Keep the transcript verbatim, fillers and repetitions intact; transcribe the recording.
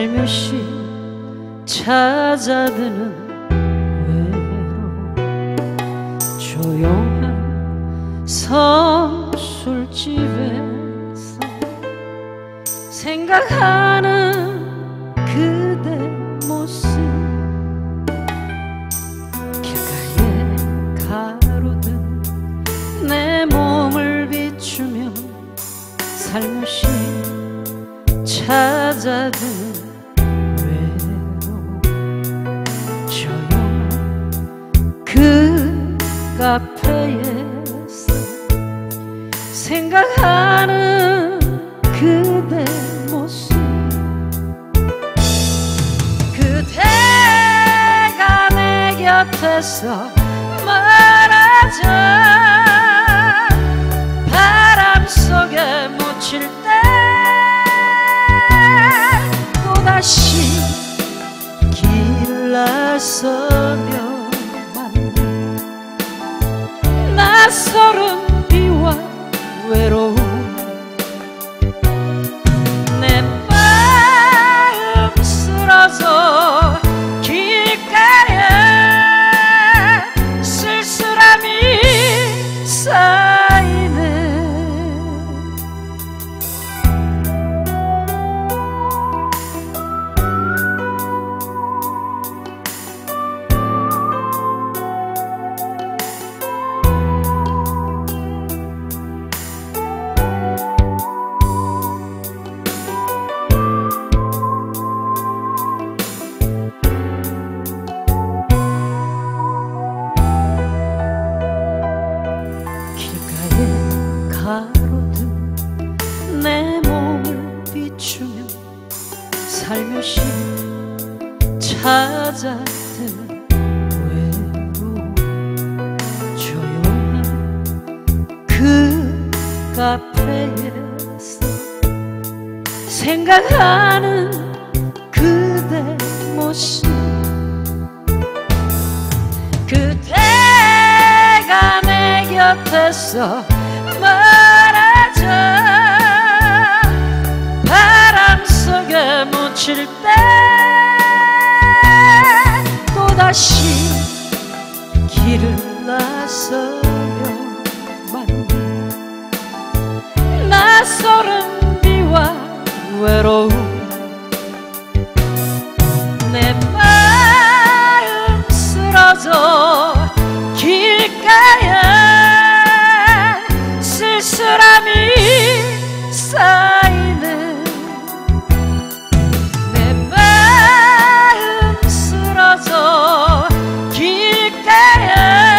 살며시 찾아드는 외로움. 조용한 성술집에서 생각하는 그대 모습. 길가에 가로등 내 몸을 비추며 살며시 찾아드는 외로움. 조용한 그 카페에서 생각하는 그대 모습. 그대가 내 곁에서 멀어져 바람 속에 묻힐 때 또다시 길을 나서며 만난 낯설은 비와 외로움. 내 마음 쓰러져 길가에 쓸쓸함이 쌓이네. 가로등 내 몸을 비추며 살며시 찾아드는 외로움. 조용한 그 카페에서 생각하는 그대 모습. 그대가 내 곁에서 멀어져 바람 속에 묻힐 때 또다시 길을 나서며 만난 낯설은 비와 외로움. 내 마음 쓰러져 길가에 쓸쓸함이 쌓이네. 내 마음 쓰러져 길가에